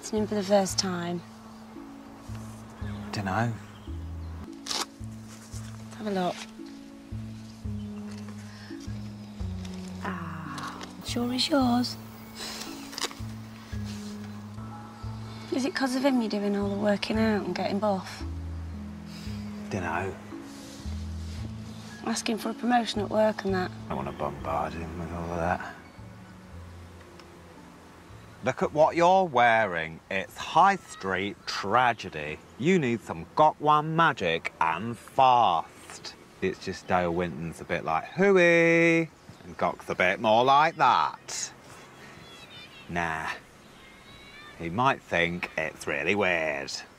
meeting him for the first time? Dunno. Have a look. Sure he's yours? Is it because of him you're doing all the working out and getting buff? Dunno. Asking for a promotion at work and that? I want to bombard him with all of that. Look at what you're wearing. It's high street tragedy. You need some got one magic and fast. It's just Dale Winton's a bit like hooey, and Gok's a bit more like that. Nah. He might think it's really weird.